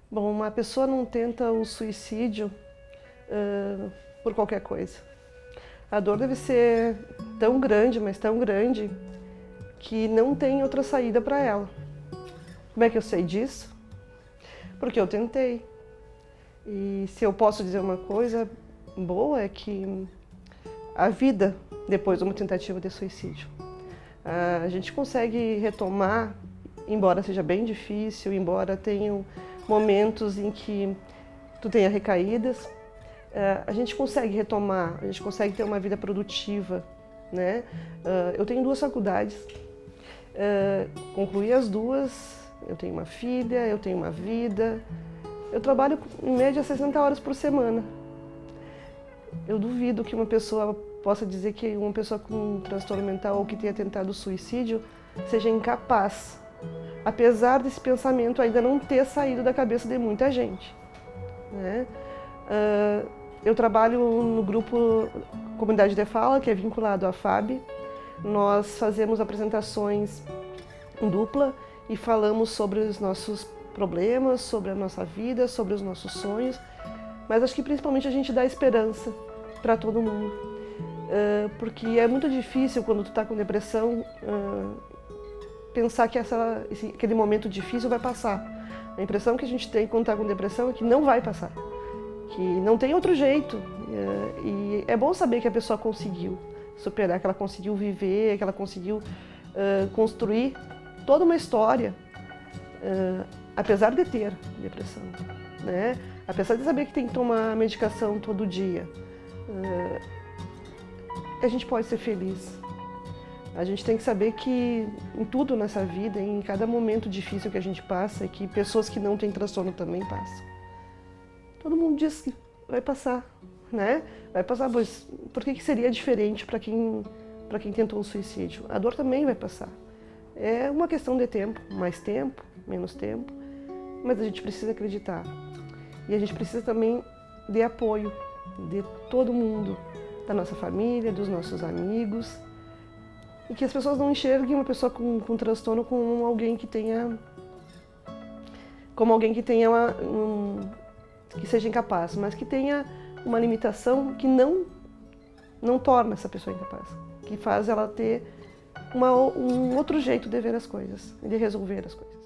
Bom, uma pessoa não tenta o suicídio por qualquer coisa. A dor deve ser tão grande, mas tão grande, que não tem outra saída para ela. Como é que eu sei disso? Porque eu tentei. E se eu posso dizer uma coisa boa é que a vida depois de uma tentativa de suicídio, a gente consegue retomar, embora seja bem difícil, embora tenham momentos em que tu tenha recaídas, a gente consegue retomar, a gente consegue ter uma vida produtiva, né? Eu tenho 2 faculdades, concluí as 2, eu tenho uma filha, eu tenho uma vida, eu trabalho em média 60 horas por semana. Eu duvido que uma pessoa possa dizer que uma pessoa com transtorno mental ou que tenha tentado suicídio seja incapaz, apesar desse pensamento ainda não ter saído da cabeça de muita gente, né? Eu trabalho no grupo Comunidade de Fala, que é vinculado à FAB. Nós fazemos apresentações em dupla e falamos sobre os nossos problemas, sobre a nossa vida, sobre os nossos sonhos, mas acho que principalmente a gente dá esperança para todo mundo, porque é muito difícil quando tu está com depressão pensar que aquele momento difícil vai passar. A impressão que a gente tem quando está com depressão é que não vai passar, que não tem outro jeito, e é bom saber que a pessoa conseguiu superar, que ela conseguiu viver, que ela conseguiu construir toda uma história, apesar de ter depressão, né? Apesar de saber que tem que tomar medicação todo dia, a gente pode ser feliz. A gente tem que saber que em tudo nessa vida, em cada momento difícil que a gente passa, que pessoas que não têm transtorno também passam. Todo mundo diz que vai passar, né? Vai passar, mas por que seria diferente para quem tentou um suicídio? A dor também vai passar. É uma questão de tempo, mais tempo, menos tempo, mas a gente precisa acreditar. E a gente precisa também de apoio de todo mundo, da nossa família, dos nossos amigos, e que as pessoas não enxerguem uma pessoa com transtorno como alguém que tenha que seja incapaz, mas que tenha uma limitação que não torna essa pessoa incapaz, que faz ela ter um outro jeito de ver as coisas e de resolver as coisas.